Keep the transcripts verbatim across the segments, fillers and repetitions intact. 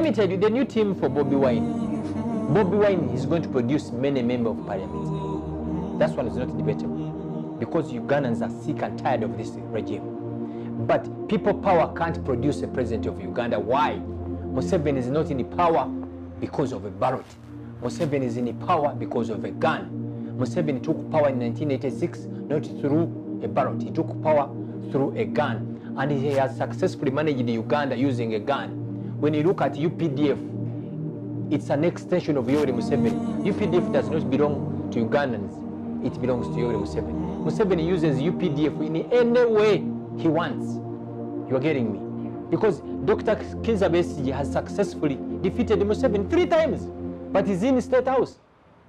me tell you, the new team for Bobby Wine, Bobby Wine is going to produce many members of parliament. That's one is not debatable, because Ugandans are sick and tired of this regime. But people power can't produce a president of Uganda. Why? Museveni is not in the power because of a ballot. Museveni is in the power because of a gun. Museveni took power in nineteen eighty-six not through a ballot. He took power through a gun, and he has successfully managed Uganda using a gun. When you look at U P D F, it's an extension of Yoweri Museveni. U P D F does not belong to Ugandans, it belongs to Yoweri Museveni. Museveni uses U P D F in any way he wants. You are getting me? Because Doctor Kizza Besigye has successfully defeated Museveni three times, but he's in the State House.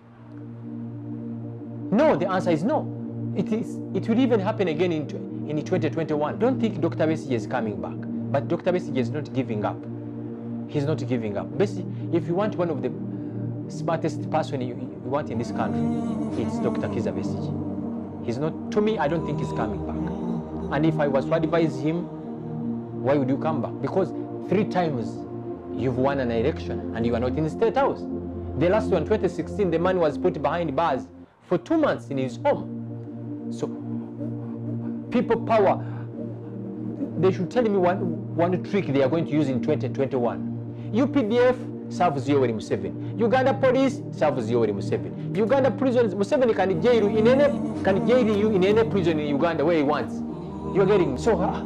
No, the answer is no. It is. It will even happen again in, in twenty twenty-one. Don't think Doctor Besigye is coming back, but Doctor Besigye is not giving up. He's not giving up. Besigye, if you want one of the smartest person you, you want in this country, it's Doctor Kizza Besigye. He's not. To me, I don't think he's coming back. And if I was to advise him, why would you come back? Because three times you've won an election and you are not in the State House. The last one, twenty sixteen, the man was put behind bars for two months in his home. So, people power, they should tell me one, one trick they are going to use in twenty twenty-one. U P D F serves Yoweri Museveni. Uganda police serves Yoweri Museveni. Uganda prisons, Museveni can jail you in any, can jail you in any prison in Uganda where he wants. You're getting so uh,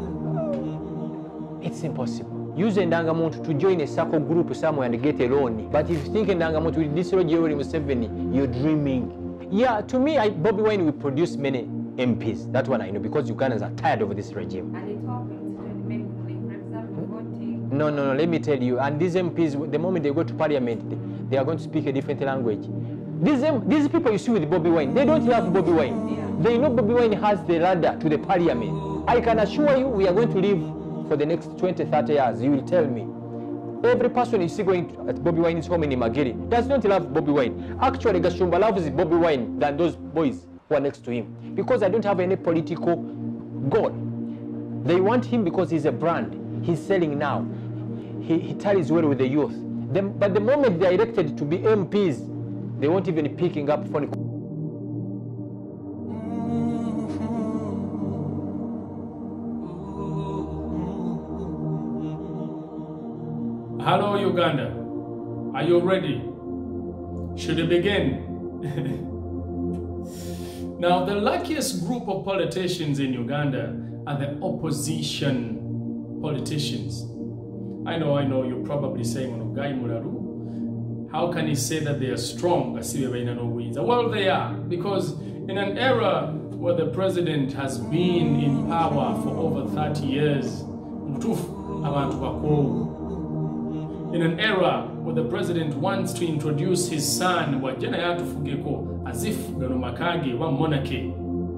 it's impossible. Use Ndangamuntu to join a circle group somewhere and get a loan. But if you think Ndangamuntu will dislodge Yoweri Museveni, you're dreaming. Yeah, to me, I, Bobby Wine will produce many M Ps. That's what I know, because Ugandans are tired of this regime. And it happens to make for example, voting. No, no, no, let me tell you. And these M Ps, the moment they go to parliament, they, they are going to speak a different language. These, um, these people you see with Bobby Wine, they don't love Bobby Wine. Yeah. They know Bobby Wine has the ladder to the parliament. I can assure you we are going to live for the next twenty, thirty years. You will tell me. Every person you see going to, at Bobby Wine's home in Imagiri does not love Bobby Wine. Actually, Gashumba loves Bobby Wine than those boys who are next to him. Because I don't have any political goal. They want him because he's a brand. He's selling now. He, he tallies well with the youth. Them, but the moment they are elected to be M Ps, they won't even be picking up phone calls. Hello, Uganda. Are you ready? Should we begin? Now, the luckiest group of politicians in Uganda are the opposition politicians. I know, I know, you're probably saying, Onugai Muraru, how can he say that they are strong? Well, they are, because in an era where the president has been in power for over thirty years, in an era where the president wants to introduce his son as if Makage wa monarchy.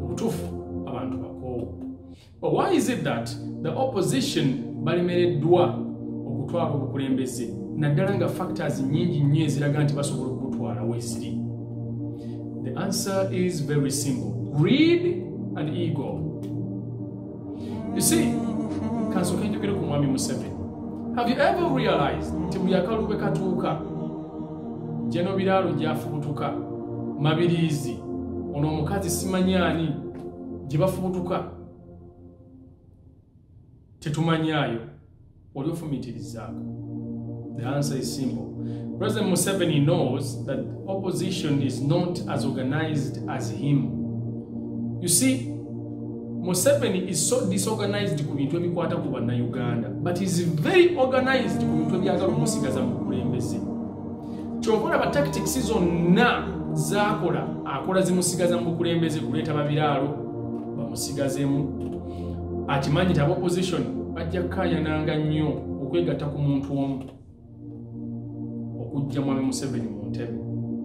But why is it that the opposition balimereddwa okutwala obukulembeze naddala nga factors nyingi nnyo eziraga nti basobola okutwala weesiri? The answer is very simple: greed and ego. You see, kansooka njogere ku mwami Museveni. Have you ever realized nti buli akalube katuuka jeno biraalo gyafubutuka mabirizi ono omukazi simanyaani gye bafubutuka tetumanyaayo oli ofumitirizaako? The answer is simple. President Museveni knows that opposition is not as organized as him. You see, Museveni is so disorganized ku bintu ebikwata ku bannayuganda, but he is very organized ku bintu ebyagala omusigaza mu bukulembeze. Ky'okola ba tactics zonna z'akola akola zimusigaza mu bukulembeze, kuleeta babiraalo bamusigazemu. Akimanyi nti opposition bajja kukaayananga nnyo okwegatta ku muntu omu okujja mwami Museveni mu ntebe.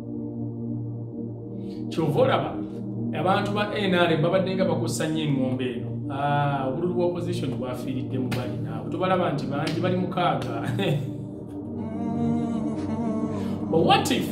Ky'ova olaba abantu ba N R M babadde nga bakosa nnyo eŋŋombe eno. Ah, obululu bwa opposition bwafiiridde mu bali naawe. Tubalaba nti bangi bali mukaaga. But what if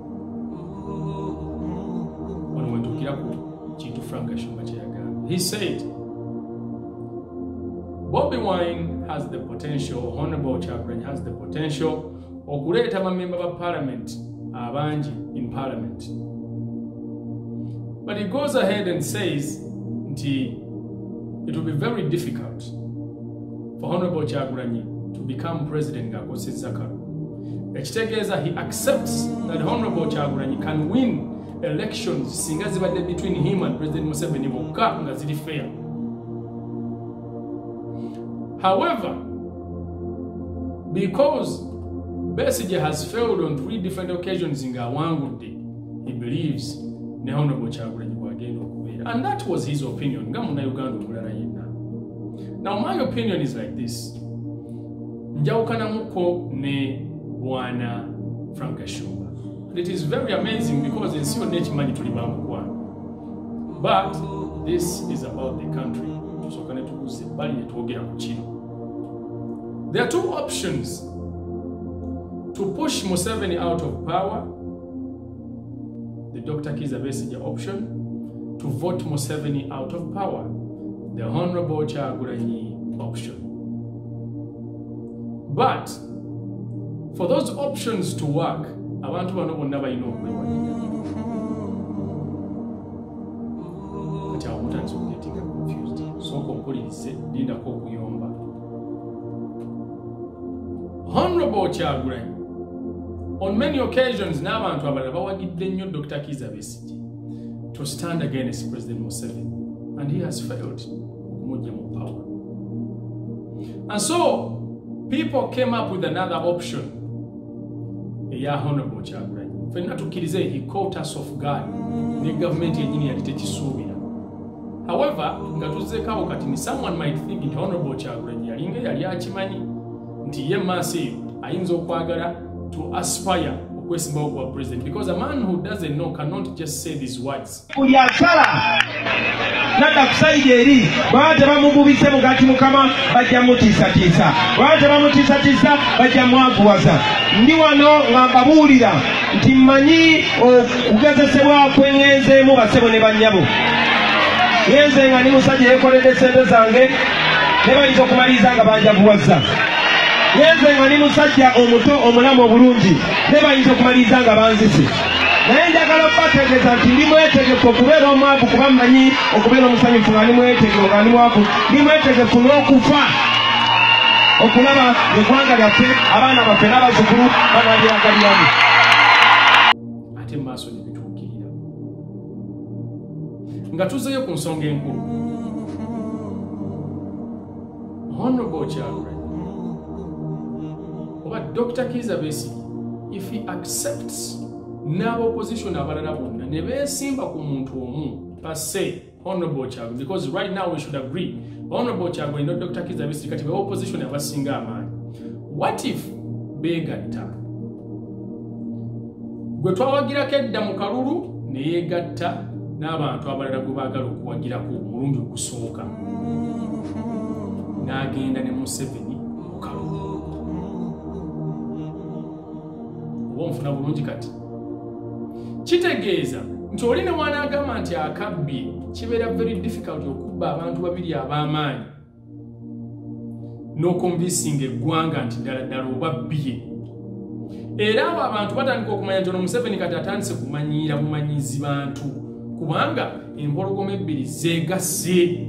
wano wetuukira ku kintu Frank Gashumba kye yagamba? He said, Bobi Wine has the potential, Honorable Kyagulanyi has the potential okuleeta abamemba ba parliament abangi in parliament. But he goes ahead and says nti it will be very difficult for Honorable Kyagulanyi to become president ng'akosezza kalulu. Ekitegeeza he accepts that Honorable Kyagulanyi can win elections singa zibadde between him and President Museveni bokka nga ziri fair. However, because Besigye has failed on three different occasions in Gawangudde, he believes ne Honorable Kyagulanyi bwagenda okubeera. And that was his opinion. Nga Munnayuganda omulala yenna. Now my opinion is like this. Njawukanamuko ne Bwana Frank Gashumba. It is very amazing because in Sio Nechimanyi tuli bamukwano. But this is about the country. Tusokane tukuze bali ne twogera ku kino. There are two options to push Museveni out of power. The Doctor Kizza Besigye option, to vote Museveni out of power. The Honorable Kyagulanyi option. But for those options to work, abantu bano bonna balina okwewalira. Kati awo mutandise okugetinga confused. Sooka ompulirize, lindako okuyomba. Honorable Kyagulanyi, on many occasions, n'abantu abalala bawagidde nnyo Doctor Kizza Besigye to stand against President Museveni, and he has failed okumugya mu power. And so, people came up with another option. Eya Honorable Kyagulanyi. Fenna tukkirize he caught us off guard. Ne government yennyini yali tekisuubira. However, nga tuzzeeko kati someone might think nti Honorable Kyagulanyi yalinga yali akimanyi nti ye maaso eyo ayinza okwagala to aspire okwesimbawo kwa president, because a man who doesn't know cannot just say these words. Buli asala nada kusayida eri bwate bamugubise mugati mukama bajja mutiisatiisa, bwate bamutiisatiisa bajja mwaguwaza. Ndi wano nga mbabuulira nti mmanyi okugezesebwa kwengenzeemu basebo ne bannyabo. Ngenze nga ndi musajja yeekoledde sente zange ne bayinza okumaliriza nga banjaguwaza. Ngenze nga ndi musajja omuto omulamu obulungi ne bayinza okumaliriza nga banzise. Naye njagala okubategeeza nti ndi mwetegefu okubeera omwavu kuba mmanyi okubeera omusanyufu nga ndi mwetegefu nga ndi mwavu. Ndi mwetegefu n'okufa okulaba eggwanga lyaffe abaana baffe n'abazzukulu banaalyagaliramu. Ate mu maaso ne bituukirira. Nga tuzzeeyo ku nsonga enkulu. Honorable Kyagulanyi oba Doctor Kizza Besigye, if he accepts n'ab'opposition abalala bonna ne beesimba ku muntu omu per se, Honorable Kyagulanyi, because right now we should agree Honorable Kyagulanyi no Doctor Kizza Besigye kati be opposition abasinga amaanyi. What if beegatta? Gwe twawagirako edda mu kalulu ne yeegatta n'abantu abalala gwe baagala okuwagirako omulundi ogusooka n'agenda ne Museveni mu kalulu. Oba onfuna bulungi kati? Kitegeeza nti oli ne wanaagamba nti akabbye kibeera very difficult okubba abantu babiri ab'amaanyi n'okonvinsinga eggwanga nti ddala ddala obabbye. Era abo abantu batandika okumanya nti ono Museveni kati atandise kumanyiira bumanyizi bantu kubanga empologoma ebbiri zeegasse.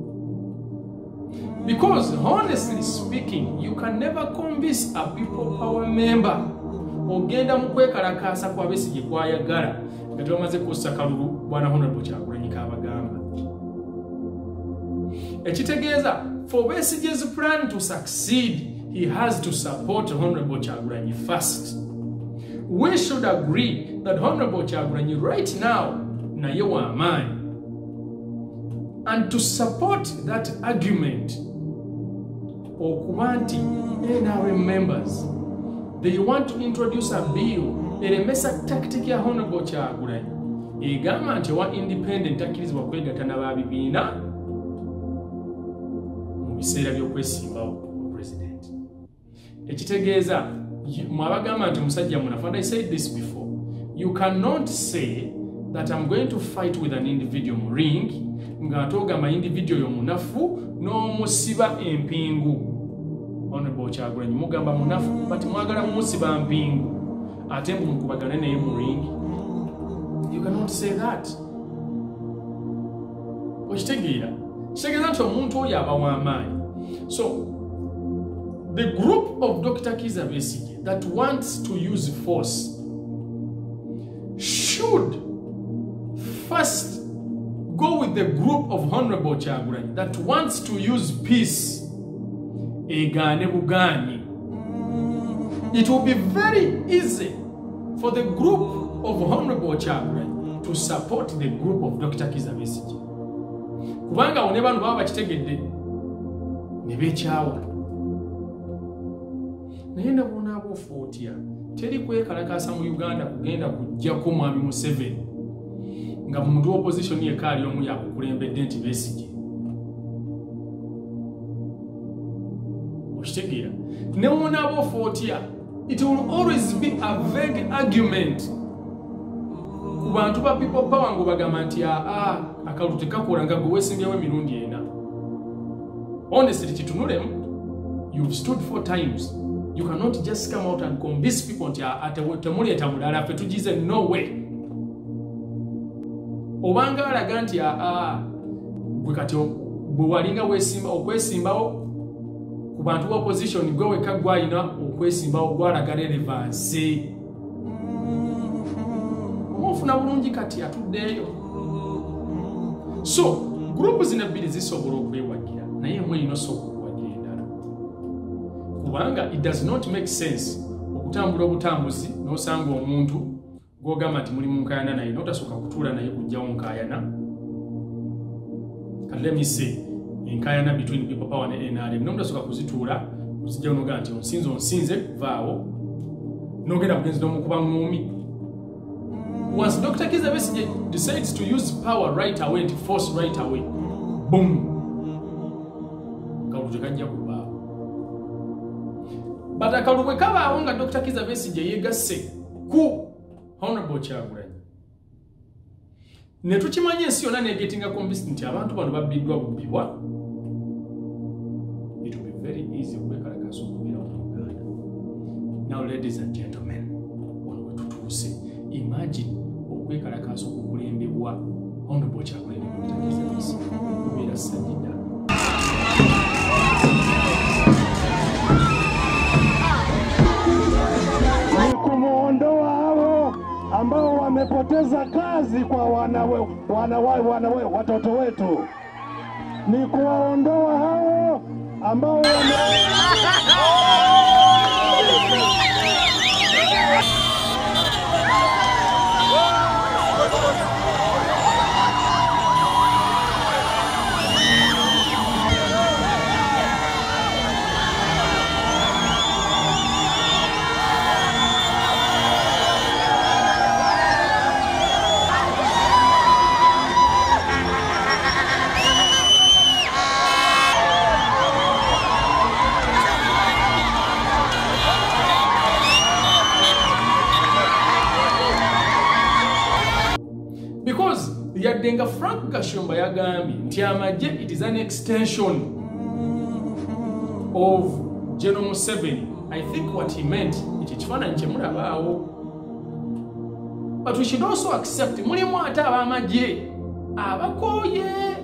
Because honestly speaking, you can never convince a people power member. Ogenda mu kwekalakaasa kwa Besigye kwayagala nga tebamaze kussa kalulu bwana Honorable Kyagulanyi kaabagamba. Ekitegeeza, for Besigye's plan to succeed, he has to support Honorable Kyagulanyi first. We should agree that Honorable Kyagulanyi right now naye w'amaanyi. And to support that argument, okuba nti N R M members, they want to introduce a bill eremesa tactic ya Honorable Kyagulanyi egamba nti wa independent akkirizibwa kwegatta n'ababibiina mu biseera by'okwesimbawo president. Ekitegeeza mwabagamba nti musajja munafu, and I said this before, you cannot say that I'm going to fight with an individual mu ring nga atogamba individual yo munafu n'omusiba empingu. Honorable Kyagulanyi mugamba munafu but mwagala mumusiba mpingu ate mukubagana naye mu ring. You cannot say that. Okitegeera kitegeeza nti omuntu oyo aba w'amaanyi. So the group of Doctor Kizza Besigye that wants to use force should first go with the group of Honorable Kyagulanyi that wants to use peace. Egane bugani. It will be very easy for the group of Honorable Kyagulanyi to support the group of Doctor Kizza Besigye. Kubanga one bano baba bakitegedde ne beekyawa. Naye ndabona aboofu otya teri kwekalakaasa mu Uganda kugenda kujjako Mwami Museveni nga muntu wa opposition yekaali omu yakukulembedde nti Besigye. Okitegeera ne wona aboofu otya it will always be a vague argument ku bantu ba people power ngo bagamba nti aa akalu tekakola nga gwe weesimbyewo emirundi ena. Honestly kitunulemu, you've stood four times. You cannot just come out and convince people nti temuleeta mulala ffe tugize no way. Obanga alaga nti aa gwe kati bwe walinga weesimba okwesimbawo ku bantu ba opposition gwe weka gwalina okwesimbawo gwalaga relevance. Omufuna bulungi kati atuddeeyo. So group zina bbiri zisobola okwewagira naye emu erina osooka okuwagira endala. Kubanga it does not make sense okutambula obutambuzi n'osanga omuntu gw'ogamba nti muli mu nkaayana naye n'otasooka kutuula naye kujjawo nkaayana. Let me say enkayana between people power ne N R M n'omutasooka kuzituula kuzijjawo n'ogamba nti onsinze onsinze vaawo n'ogenda bugenzi n'omukuba ngumi. Once Doctor Kizza Besigye decides to use power right away, to force right away, boom, kaluje kajja kubaawo. But akalubwe kabaawo nga Doctor Kizza Besigye yeegasse ku Honorable Kyagulanyi. Ne tukimanya ensi yonna neegetinga convinced nti abantu bano babbiddwa bubbibwa. It will be very easy okwekalakaasa okubeera mu Uganda. Now ladies and gentlemen, wano we tutuuse, imagine okwekalakaasa okukulembebwa Honorable Kyagulanyi Doctor Kizza Besigye kubeera sajjida. Ni kumuondoa hao ambao wamepoteza kazi kwa wanawe, wanawe, wanawe, watoto wetu. Ni kuwaondoa hao ambao wame... Because yaddenga Frank Gashumba yagambye nti amagye it is an extension of General Museveni. I think what he meant ekyo kifaananyi kye mulabaawo. But we should also accept mulimu ate ab'amagye abakooye.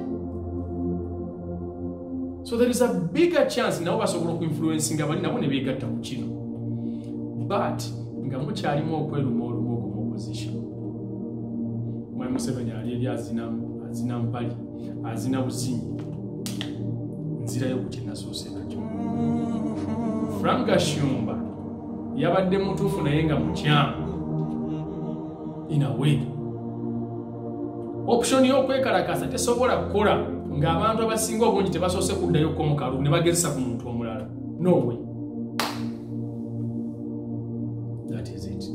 So there is a bigger chance nabo basobola okuinfluencinga bali nabo ne beegatta ku kino. But nga mukyalimu okweruma olumu ku opposition. Mwami Museveni ali eri azina azina mpali azina buzinyi nzirayo ku kinasoose nakyo. Frank Gashumba yabadde mutuufu naye nga mukyamu in a way. Option y'okwekalakaasa tesobola kukola ng'abantu abasinga obungi tebasoose kuddayo ko mu kalulu ne bagezesa ku muntu omulala. No way. That is it.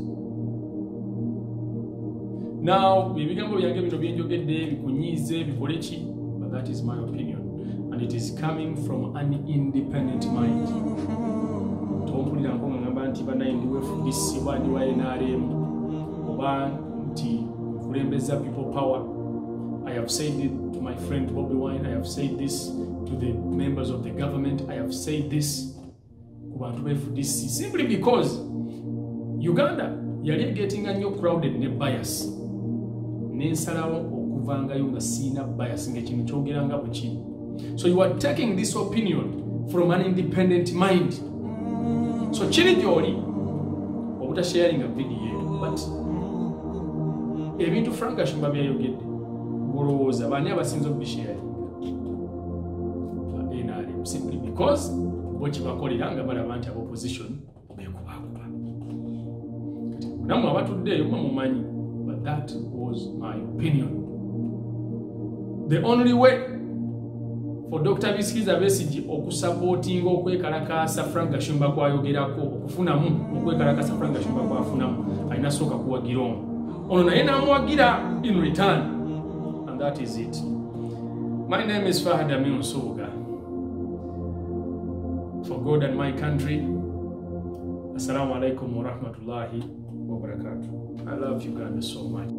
Now, ebigambo byange bino byenjogedde bikunyiize bikole ki? But that is my opinion. And it is coming from an independent mind. Tompulira nkongamba nti banaye ndi wa F D C oba ndi wa N R M oba nti okulembeza people power. I have said it to my friend Bobby Wine. I have said this to the members of the government. I have said this to bantu F D C simply because Uganda yali getting a new crowded ne bias. Nensalawo okuvangayo nga sina bias ng'ekintu kyogeranga bukini. So you are taking this opinion from an independent mind. So chiri gyoli obuta sharing a video but ebintu Frank Gashumba byayogedde olowooza baani abasinza okubisharing N R M simply because bo kibakolera nga balaba nti opposition beekubakuba kati namwe abatuddeeyo mumanyi but that was my opinion. The only way for Doctor Biskiza Besigye okusupportinga okwekalakaasa Frank Gashumba kwayogerako okufunamu okwekalakaasa Frank Gashumba kwafunamu alina sooka kuwagira ono ono naye n'amuwagira in return, and that is it. My name is Fahad Amin Soga. For God and my country, Assalamu alaikum wa rahmatullahi wa barakatuh. I love Uganda so much.